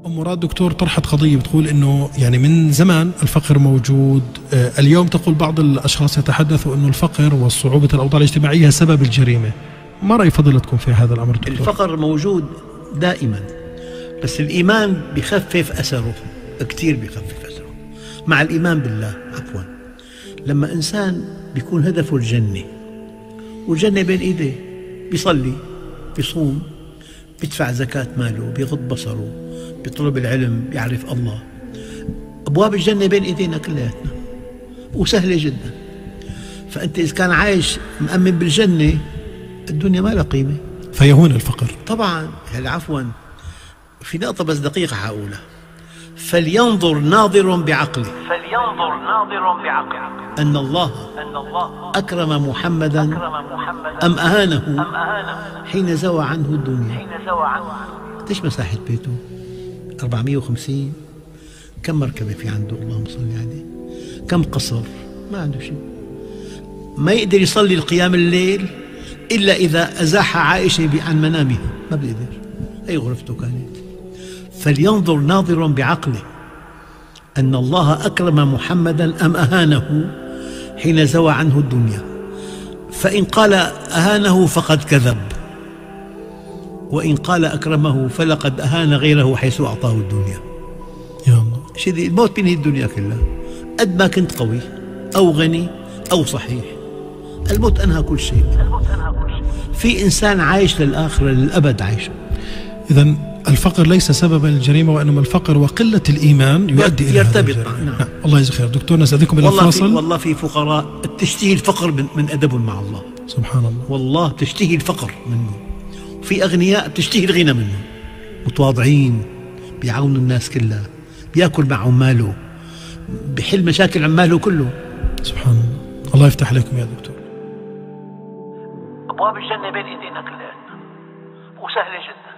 أم مراد دكتور طرحت قضية بتقول إنه يعني من زمان الفقر موجود. اليوم تقول بعض الأشخاص يتحدثوا إنه الفقر وصعوبة الأوضاع الاجتماعية سبب الجريمة. ما رأي فضيلتكم في هذا الأمر دكتور؟ الفقر موجود دائما، بس الإيمان بخفف أثره، كتير بخفف أثره. مع الإيمان بالله عفوا، لما إنسان بيكون هدفه الجنة والجنة بين إيديه، بيصلي، بيصوم، بيدفع زكاة ماله، بيغض بصره، بيطلب العلم، بيعرف الله، أبواب الجنة بين إيدينا كلياتنا وسهلة جدا. فأنت إذا كان عايش مأمن بالجنة، الدنيا ما لها قيمة، فيهون الفقر طبعا. عفوا، في نقطة بس دقيقة هقولها. فلينظر ناظر بعقله أن الله أكرم محمدا أم أهانه حين زوى عنه الدنيا. قديش مساحة بيته؟ 450. كم مركبة في عنده؟ اللهم صل عليه. كم قصر؟ ما عنده شيء. ما يقدر يصلي القيام الليل إلا إذا أزاح عائشة عن منامها، ما بيقدر. أي غرفته كانت. فلينظر ناظر بعقله أن الله أكرم محمدا أم أهانه حين زوى عنه الدنيا. فإن قال أهانه فقد كذب، وإن قال أكرمه فلقد أهان غيره حيث أعطاه الدنيا. يا الله، شديد. الموت بينهي الدنيا كلها. قد ما كنت قوي أو غني أو صحيح، الموت أنهى كل شيء. في إنسان عايش للآخرة للأبد عايش. إذن الفقر ليس سببا للجريمة، وإنما الفقر وقلة الإيمان يؤدي إلى يرتبط. نعم. الله يجزاك خير دكتور، نستأذنكم إلى الفاصل. والله في فقراء تشتهي الفقر من أدبهم مع الله. سبحان الله، والله تشتهي الفقر منه. وفي أغنياء تشتهي الغنى منه، متواضعين، بيعاونوا الناس كلها، بيأكل مع عماله، بحل مشاكل عماله كله. سبحان الله. الله يفتح عليكم يا دكتور. أبواب الجنة بين إيدينا كلياتنا وسهلة جدا.